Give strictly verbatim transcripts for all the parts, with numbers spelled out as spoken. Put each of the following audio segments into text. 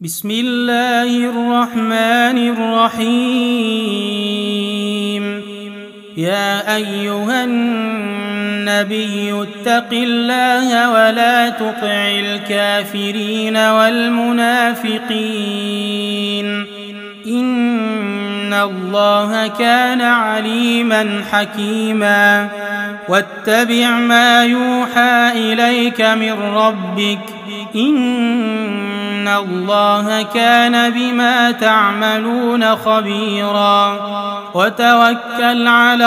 بسم الله الرحمن الرحيم. يا أيها النبي اتق الله ولا تطع الكافرين والمنافقين إن الله كان عليما حكيما. واتبع ما يوحى إليك من ربك إن الله كان بما تعملون خبيرا. وتوكل على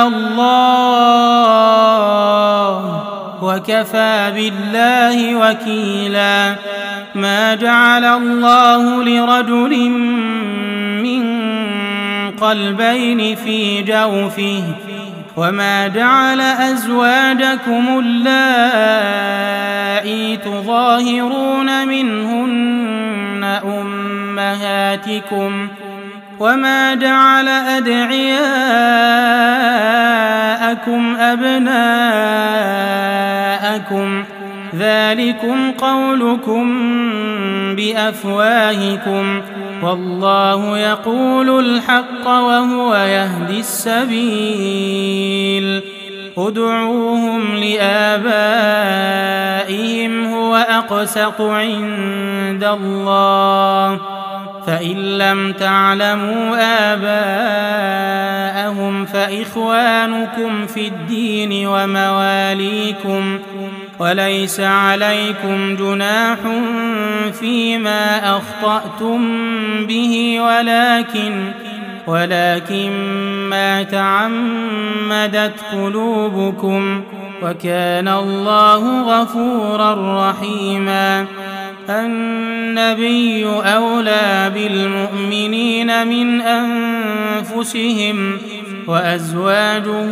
الله وكفى بالله وكيلا. ما جعل الله لرجل من قلبين في جوفه وما جعل أزواجكم اللائي تظاهرون منهن أمهاتكم وما جعل أدعياءكم أبناءكم ذلكم قولكم بأفواهكم والله يقول الحق وهو يهدي السبيل. ادعوهم لآبائهم هو أقسط عند الله فإن لم تعلموا آباءهم فإخوانكم في الدين ومواليكم وليس عليكم جناح فيما أخطأتم به ولكن ولكن ما تعمدت قلوبكم وكان الله غفورا رحيما. النبي أولى بالمؤمنين من أنفسهم وأزواجه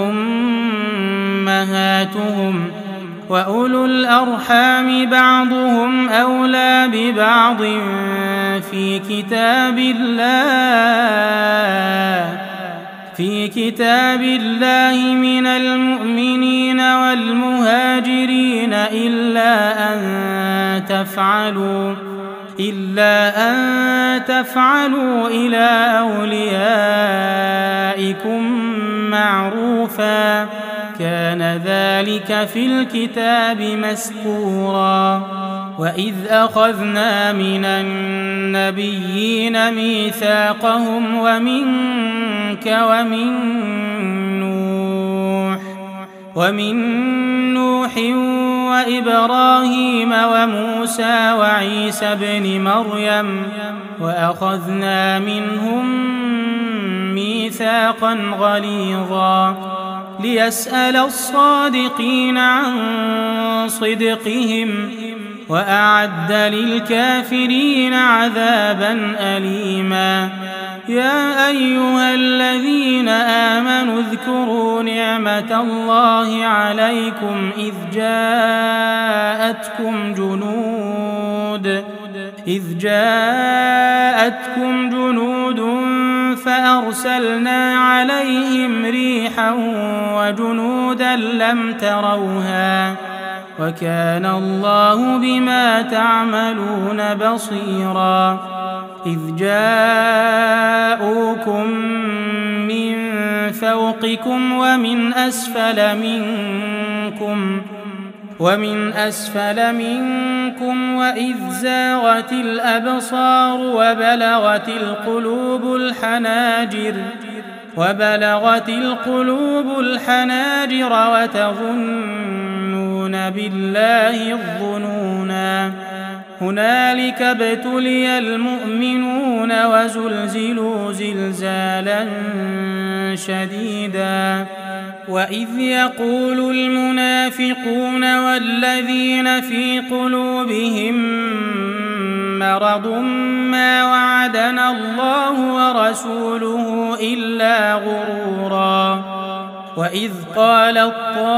أمهاتهم وأولو الأرحام بعضهم أولى ببعض في كتاب الله في كتاب الله من المؤمنين والمهاجرين إلا أن تفعلوا إلا أن تفعلوا إلى أوليائكم معروفا كان ذلك في الكتاب مسطورا. وإذ أخذنا من النبيين ميثاقهم ومنك ومن نوح ومن نوح وإبراهيم وموسى وعيسى ابن مريم وأخذنا منهم ميثاقا غليظا ليسأل الصادقين عن صدقهم وأعد للكافرين عذابا أليما. يا أيها الذين آمنوا اذكروا نعمة الله عليكم إذ جاءتكم جنود إذ جاءتكم جنود فأرسلنا عليهم ريحا وجنودا لم تروها وكان الله بما تعملون بصيرا. إذ جاءوكم من فوقكم ومن أسفل منكم ومن أسفل منكم وإذ زاغت الأبصار وبلغت القلوب الحناجر وبلغت القلوب الحناجر وتظنون بالله الظنونا. هنالك ابتلي المؤمنون وزلزلوا زلزالا شديدا. وإذ يقول المنافقون والذين في قلوبهم مرض ما وعدنا الله ورسوله إلا غرورا. وإذ قالت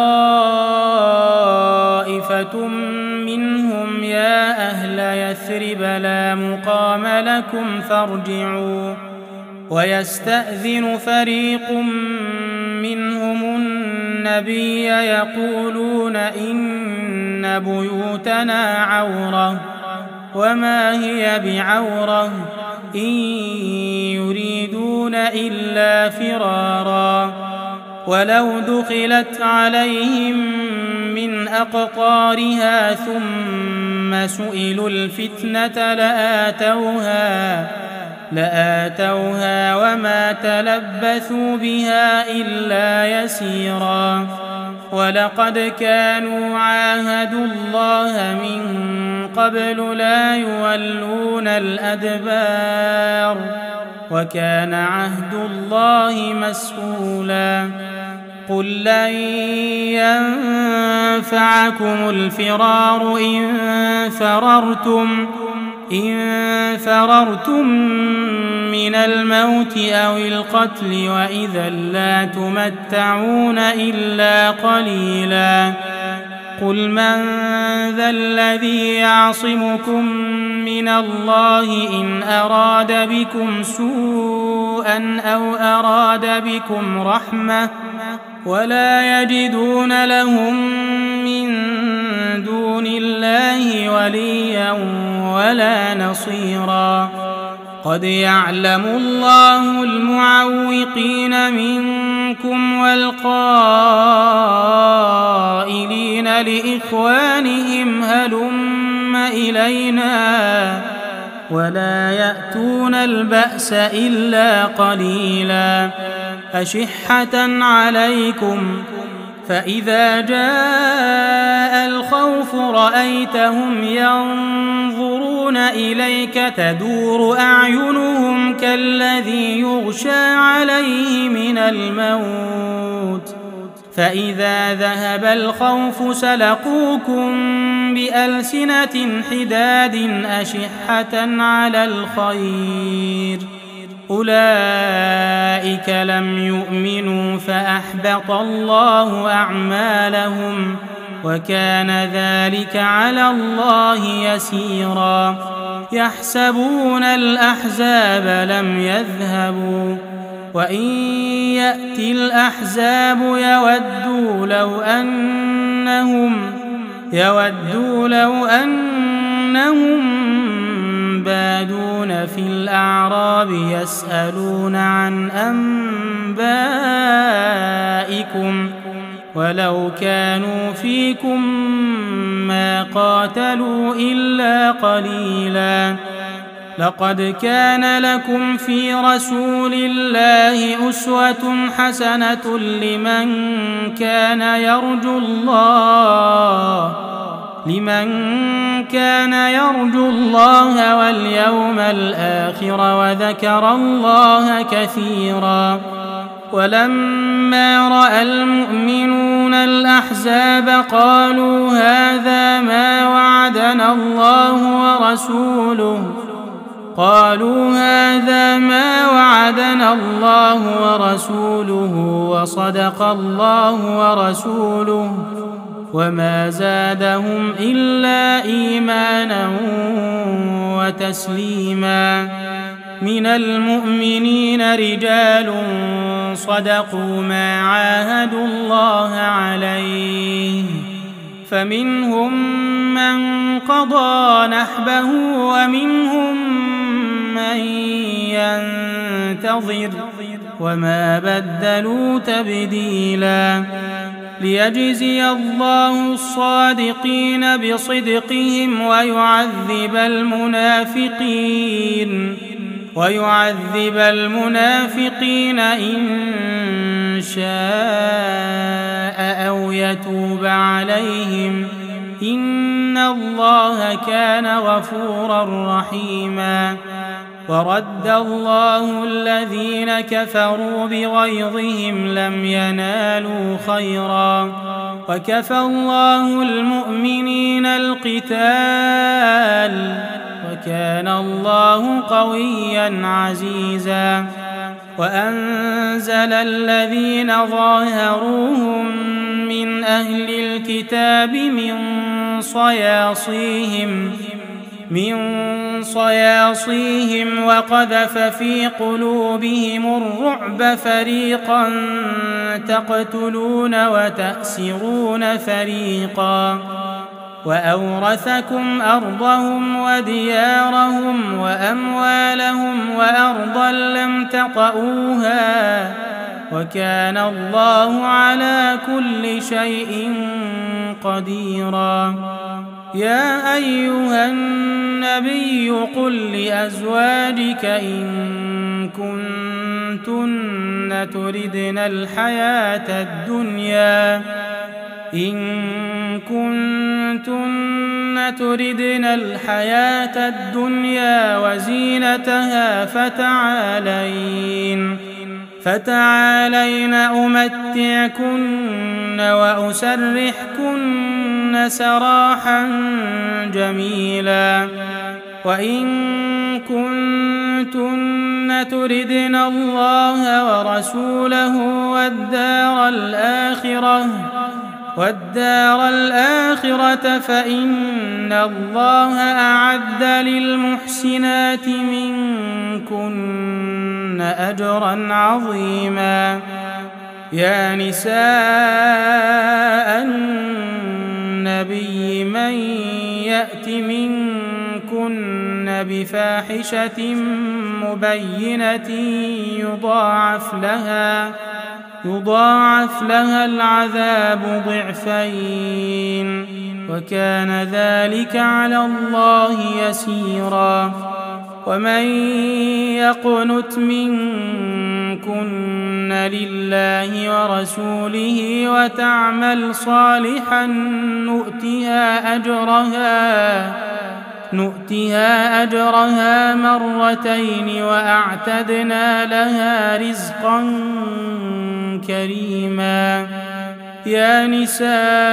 طائفة منهم يا أهل يثرب لا مقام لكم فارجعوا ويستأذن فريق منهم النبي يقولون إن بيوتنا عورة وما هي بعورة إن يريدون إلا فرارا ولو دخلت عليهم من أقطارها ثم سئلوا الفتنة لآتوها لآتوها وما تلبثوا بها إلا يسيرا ولقد كانوا عاهدوا الله من قبل لا يولون الأدبار وكان عهد الله مسؤولا قل لن ينفعكم الفرار إن فررتم إن فررتم من الموت أو القتل وإذا لا تمتعون إلا قليلا قل من ذا الذي يعصمكم من الله إن أراد بكم سوءا أو أراد بكم رحمة ولا يجدون لهم من دون الله وليا ولا نصيرا قد يعلم الله المعوقين منكم والقائلين لإخوانهم هلم إلينا ولا يأتون البأس إلا قليلا أشحة عليكم فإذا جاء الخوف رأيتهم ينظرون إليك تدور أعينهم كالذي يغشى عليه من الموت فإذا ذهب الخوف سلقوكم بألسنة حداد أشحة على الخير أولئك لم يؤمنوا فأحبط الله أعمالهم وكان ذلك على الله يسيرا يحسبون الأحزاب لم يذهبوا وإن يأتي الأحزاب يودوا لو أنهم يودوا لو أنهم بادون في الأعراب يسألون عن أنبائكم ولو كانوا فيكم ما قاتلوا إلا قليلا لقد كان لكم في رسول الله أسوة حسنة لمن كان يرجو الله لمن كان يرجو الله واليوم الآخر وذكر الله كثيرا ولما رأى المؤمنون الأحزاب قالوا هذا ما وعدنا الله ورسوله قالوا هذا ما وعدنا الله ورسوله وصدق الله ورسوله وما زادهم إلا إيمانا وتسليما من المؤمنين رجال صدقوا ما عاهدوا الله عليه فمنهم من قضى نحبه ومنهم من ينتظر وما بدلوا تبديلا ليجزي الله الصادقين بصدقهم ويعذب المنافقين ويعذب المنافقين إن شاء أو يتوب عليهم إن الله كان غفورا رحيما ورد الله الذين كفروا بغيظهم لم ينالوا خيرا وكفى الله المؤمنين القتال وكان الله قويا عزيزا وأنزل الذين ظاهروهم من أهل الكتاب من صياصيهم من صياصيهم وقذف في قلوبهم الرعب فريقا تقتلون وتأسرون فريقا وأورثكم أرضهم وديارهم وأموالهم وأرضا لم تطئوها وكان الله على كل شيء قديرا. يا أيها النبي قل لأزواجك إن كنتن تردن الحياة الدنيا إن كنتن تردن الحياة الدنيا وزينتها فتعالين فتعالين أمتعكن وأسرحكن سراحا جميلا. وإن كنتن تردن الله ورسوله والدار الآخرة والدار الآخرة فإن الله أعد للمحسنات منكن أجرا عظيما. يا نساء النبي من يأت منكن بفاحشة مبينة يضاعف لها يضاعف لها العذاب ضعفين وكان ذلك على الله يسيرا. ومن يقنت منكن لله ورسوله وتعمل صالحا نؤتها أجرها نؤتها أجرها مرتين وأعتدنا لها رزقا كريما. يا نساء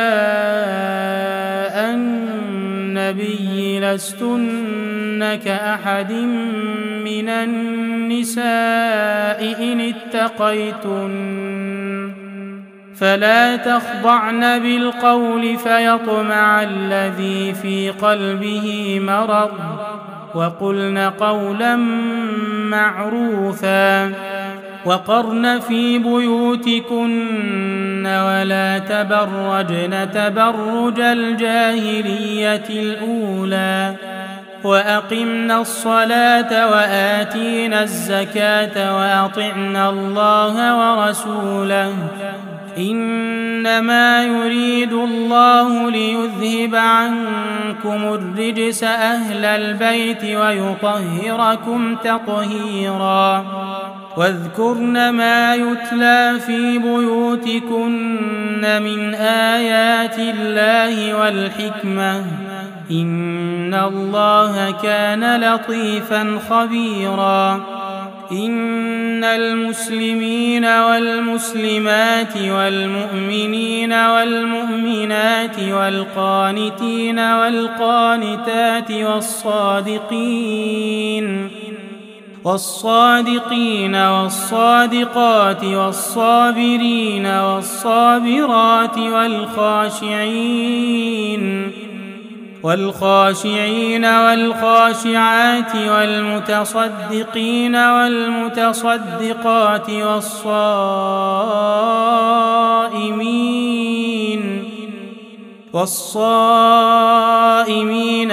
النبي لستن كأحد من النساء إن اتقيتن فلا تخضعن بالقول فيطمع الذي في قلبه مرض وقلن قولا معروفا. وقرن في بيوتكن ولا تبرجن تبرج الجاهلية الأولى وأقمنا الصلاة وآتينا الزكاة وأطعنا الله ورسوله إنما يريد الله ليذهب عنكم الرجس أهل البيت ويطهركم تطهيرا. واذكرن ما يتلى في بيوتكن من آيات الله والحكمة إن الله كان لطيفا خبيرا. إن المسلمين والمسلمات والمؤمنين والمؤمنات والقانتين والقانتات والصادقين والصادقين والصادقات والصابرين والصابرات والخاشعين والخاشعين والخاشعات والمتصدقين والمتصدقات والصائمين والصائمين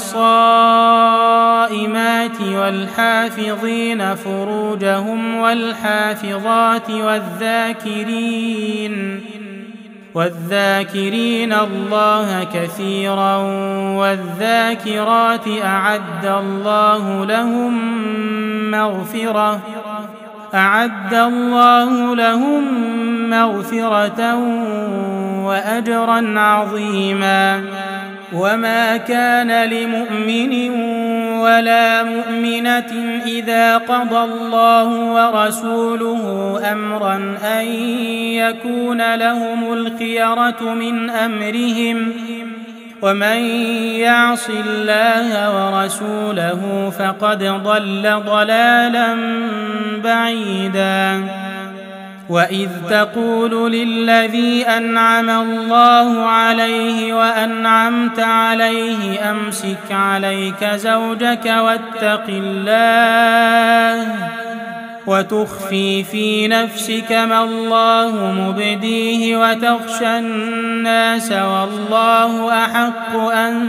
والصائمات والحافظين فروجهم والحافظات والذاكرين والذاكرين الله كثيرا والذاكرات أعد الله لهم مغفرة أعد الله لهم مغفرة وأجرا عظيما. وما كان لمؤمن ولا مؤمنة إذا قضى الله ورسوله أمرا أن يكون لهم الخيرة من أمرهم ومن يعص الله ورسوله فقد ضل ضلالا بعيدا. وإذ تقول للذي أنعم الله عليه وأنعمت عليه أمسك عليك زوجك واتق الله وتخفي في نفسك ما الله مبديه وتخشى الناس والله أحق أن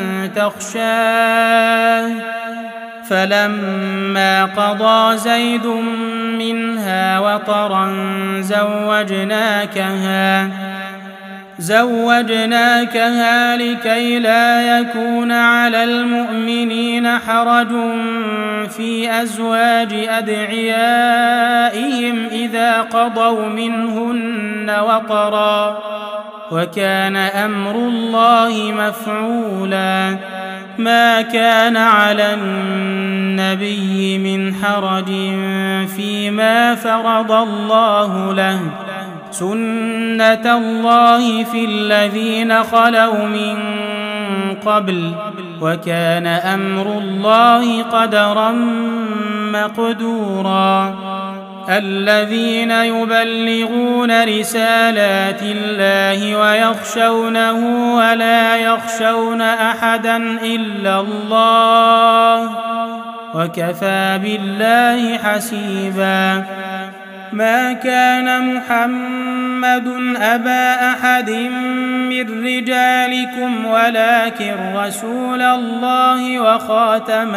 تخشاه فلما قضى زيد منها وطرا زوجناكها زوجناكها لكي لا يكون على المؤمنين حرج في أزواج أدعيائهم إذا قضوا منهن وطرا وكان أمر الله مفعولا ما كان على النبي من حرج فيما فرض الله له سنة الله في الذين خلوا من قبل وكان أمر الله قدرا مقدورا الذين يبلغون رسالات الله ويخشونه ولا يخشون أحدا إلا الله وكفى بالله حسيبا ما كان محمد أبا أحد من رجالكم ولكن رسول الله وخاتم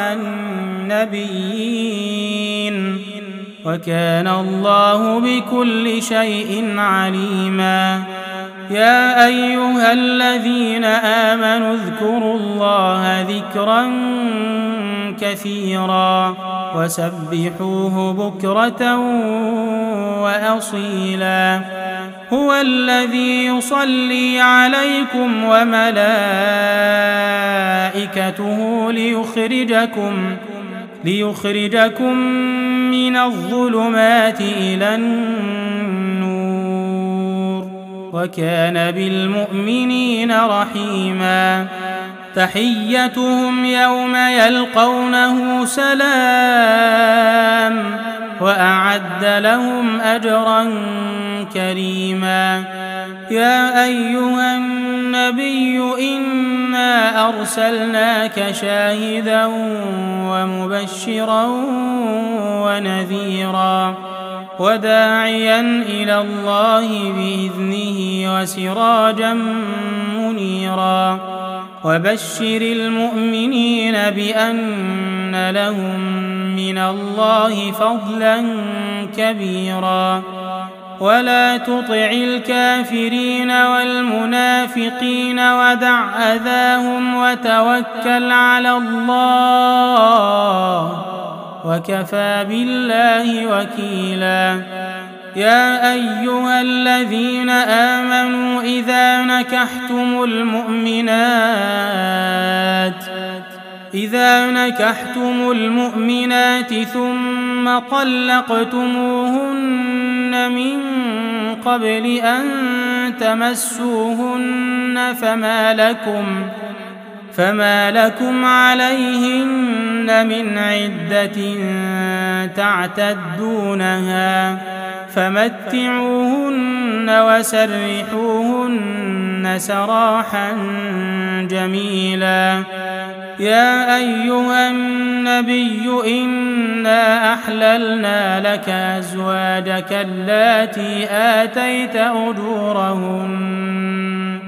النبيين وكان الله بكل شيء عليما يا أيها الذين آمنوا اذكروا الله ذكرا كثيرا وسبحوه بكرة وأصيلا هو الذي يصلي عليكم وملائكته ليخرجكم ليخرجكم من الظلمات إلى النور وكان بالمؤمنين رحيما تحيتهم يوم يلقونه سلام وأعد لهم أجرا كريما يا أيها النبي إنا أرسلناك شاهدا ومبشرا ونذيرا وداعيا إلى الله بإذنه وسراجا منيرا وبشر المؤمنين بأن لهم من الله فضلا كبيرا ولا تطع الكافرين والمنافقين ودع أذاهم وتوكل على الله وكفى بالله وكيلا يا أيها الذين آمنوا إذا نكحتم المؤمنات إذا نكحتم المؤمنات ثم طلقتموهن من قبل أن تمسوهن فما لكم فما لكم عليهن من عدة تعتدونها فمتعوهن وسرحوهن سراحا جميلا يا أيها النبي إنا أحللنا لك أزواجك اللاتي آتيت أجورهن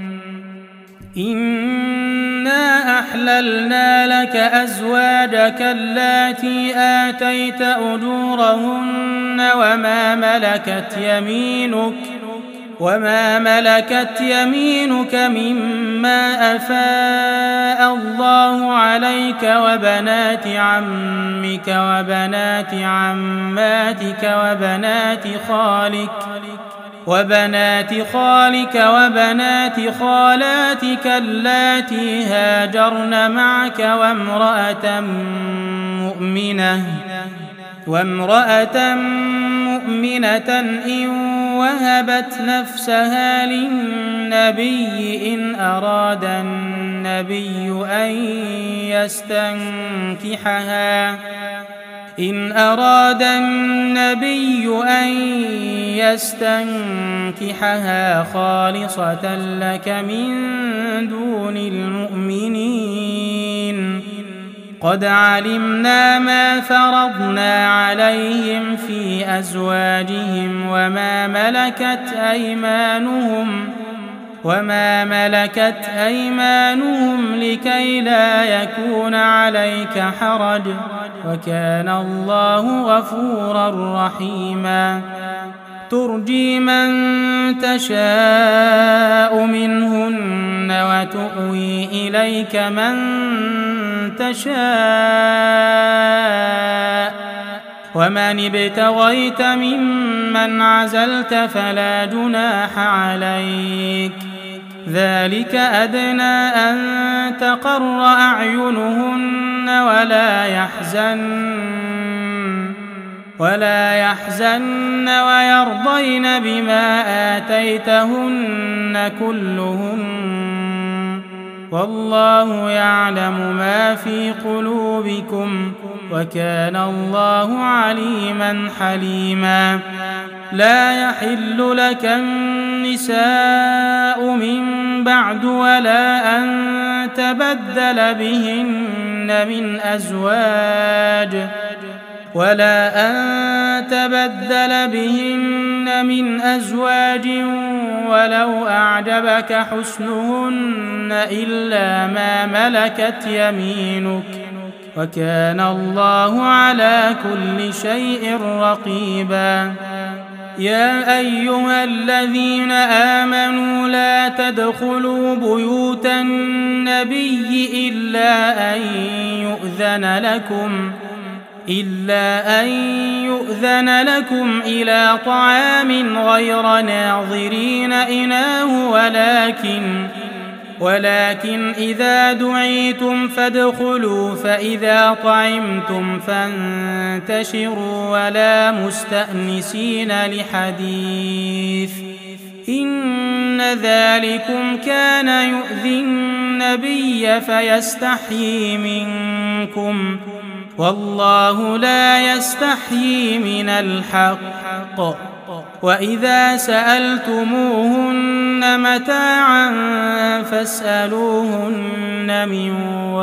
إنا أحللنا لك أزواجك اللاتي آتيت أجورهن وما ملكت يمينك وما ملكت يمينك مما أفاء الله عليك وبنات عمك وبنات عماتك وبنات خالك وبنات خالك وبنات خالاتك اللاتي هاجرن معك وامرأة مؤمنة وامرأة مؤمنة إن وهبت نفسها للنبي إن أراد النبي أن يستنكحها إن أراد النبي أن يستنكحها خالصة لك من دون المؤمنين قد علمنا ما فرضنا عليهم في أزواجهم وما ملكت أيمانهم وما ملكت أيمانهم لكي لا يكون عليك حرج وكان الله غفورا رحيما ترجي من تشاء منهن وتؤوي إليك من تشاء ومن ابتغيت ممن عزلت فلا جناح عليك ذلك أدنى أن تقر أعينهن ولا يحزن ولا يحزن ويرضين بما آتيتهن كلهن والله يعلم ما في قلوبكم وكان الله عليما حليما لا يحل لك النساء من بعد ولا أن تبدل بهن من أزواج ولا أن تبدل بهن من أزواج ولو أعجبك حسنهن إلا ما ملكت يمينك وكان الله على كل شيء رقيبا يا أيها الذين آمنوا لا تدخلوا بيوت النبي إلا أن يؤذن لكم إلا أن يؤذن لكم إلى طعام غير ناظرين إناه ولكن ولكن إذا دعيتم فادخلوا فإذا طعمتم فانتشروا ولا مستأنسين لحديث إن ذلكم كان يؤذي النبي فيستحيي منكم والله لا يستحيي من الحق وإذا سألتموهن متاعا فاسألوهن من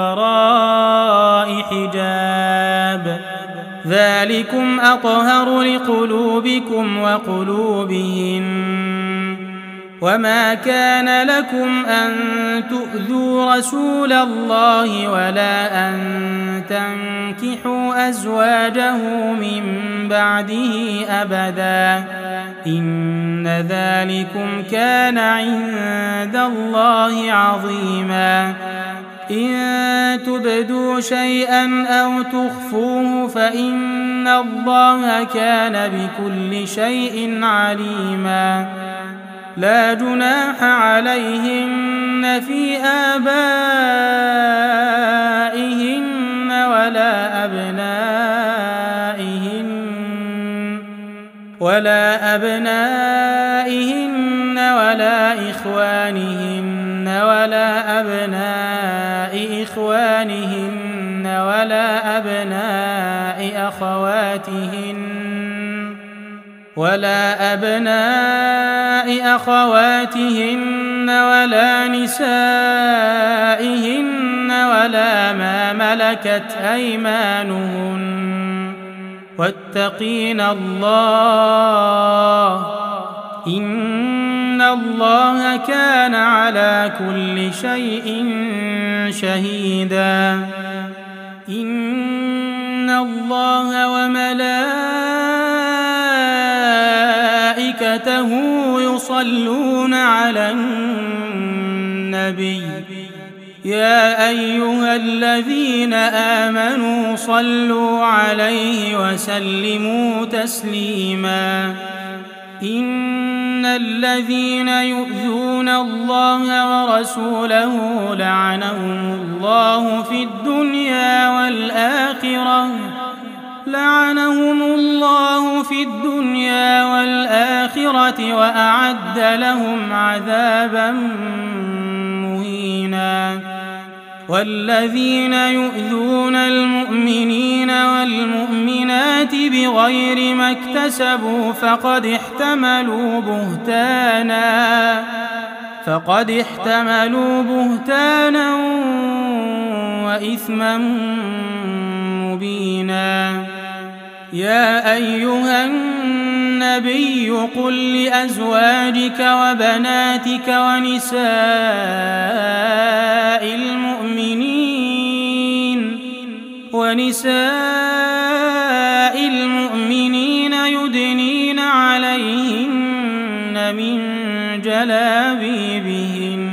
وراء حجاب ذلكم أطهر لقلوبكم وقلوبهن وما كان لكم أن تؤذوا رسول الله ولا أن تنكحوا أزواجه من بعده أبدا إن ذلكم كان عند الله عظيما إن تبدوا شيئا أو تخفوه فإن الله كان بكل شيء عليما لا جناح عليهن في آبائهن ولا أبنائهن ولا أبنائهن ولا إخوانهن ولا أبناء إخوانهن ولا أبناء أخواتهن ولا أبناء أخواتهن ولا نسائهن ولا ما ملكت أيمانهن واتقين الله إن الله كان على كل شيء شهيدا إن الله وملائكته يصلون على النبي يا أيها الذين آمنوا صلوا عليه وسلموا تسليما إن الذين يؤذون الله ورسوله لعنهم الله في الدنيا والآخرة لعنهم الله في الدنيا والآخرة وأعد لهم عذابا مهينا والذين يؤذون المؤمنين والمؤمنات بغير ما اكتسبوا فقد احتملوا بهتانا فقد احتملوا بهتانا وإثما مبينا. يا أيها النبي قل لأزواجك وبناتك ونساء المؤمنين ونساء المؤمنين يدنين عليهن من جلابيبهن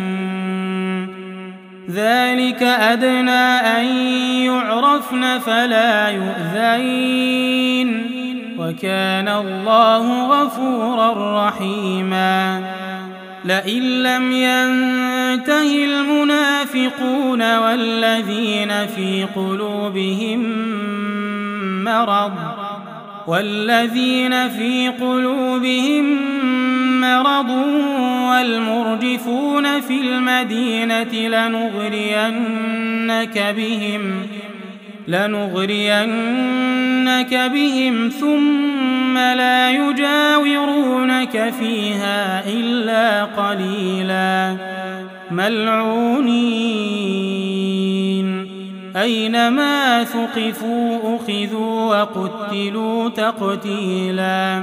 ذلك أدنى أن يعرفن فلا يؤذين وكان الله غفورا رحيما. لئن لم ينته المنافقون والذين في قلوبهم مرض والذين في قلوبهم مرض والمرجفون في المدينة لنغرينك بهم لنغرينك بهم ثم لا يجاورونك فيها إلا قليلا ملعونين أينما ثقفوا أخذوا وقتلوا تقتيلا.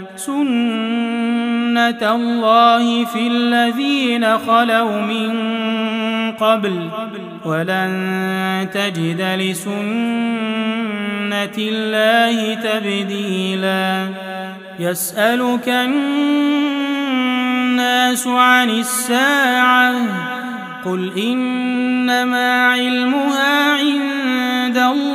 سنة الله في الذين خلوا من قبل ولن تجد لسنة الله تبديلا. يسألك الناس عن الساعة قل إنما علمها عند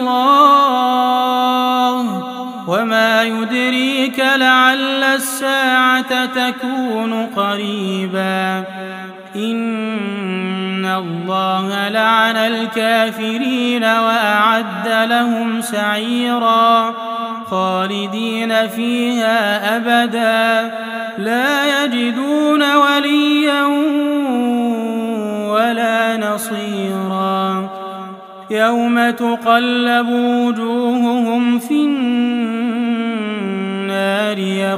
الله وما يدريك لعل الساعة تكون قريبا. إن الله لعن الكافرين وأعد لهم سعيرا خالدين فيها أبدا لا يجدون وليا ولا نصيرا. يوم تقلب وجوههم في النار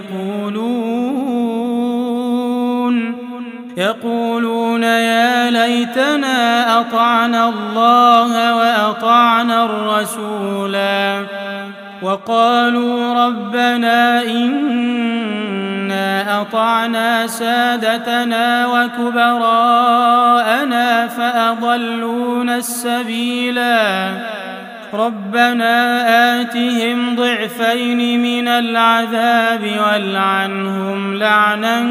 يقولون يقولون يا ليتنا أطعنا الله وأطعنا الرسولا وقالوا ربنا إنا أطعنا سادتنا وكبراءنا فأضلونا السبيلا ربنا آتهم ضعفين من العذاب والعنهم لعنا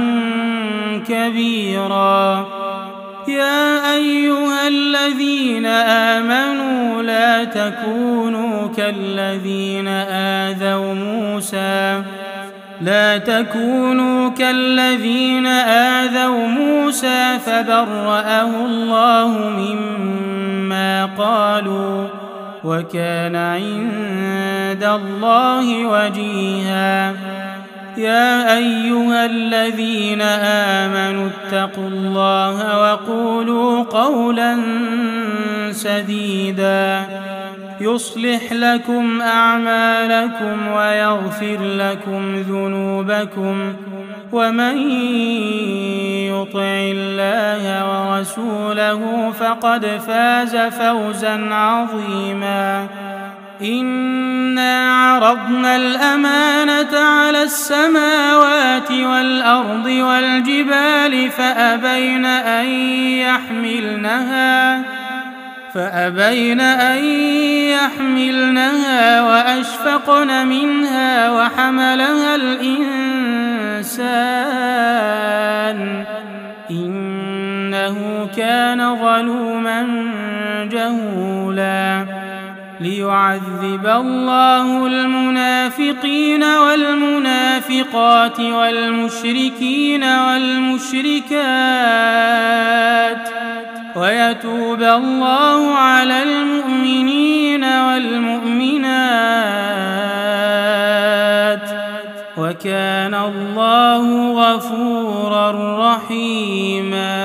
كبيرا. يا أيها الذين آمنوا لا تكونوا كالذين آذوا موسى لا تكونوا كالذين آذوا موسى فبرأه الله مما قالوا وكان عند الله وجيها. يا أيها الذين آمنوا اتقوا الله وقولوا قولا سديدا يصلح لكم أعمالكم ويغفر لكم ذنوبكم ومن يطع الله ورسوله فقد فاز فوزا عظيما. إنا عرضنا الأمانة على السماوات والأرض والجبال فأبين أن يحملنها فأبين أن يحملنها وأشفقن منها وحملها الإنسان إنه كان ظلوما جهولا. ليعذب الله المنافقين والمنافقات والمشركين والمشركات ويتوب الله على المؤمنين والمؤمنات وكان الله غفورا رحيما.